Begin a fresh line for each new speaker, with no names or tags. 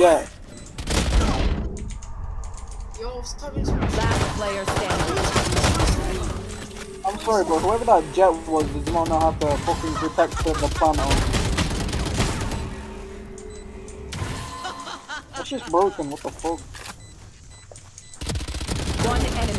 jet.
Yo, stop it.
Last player standing.
I'm sorry, bro. Whoever that jet was does not know how to fucking protect the planet. That's just broken. What the fuck?
One enemy.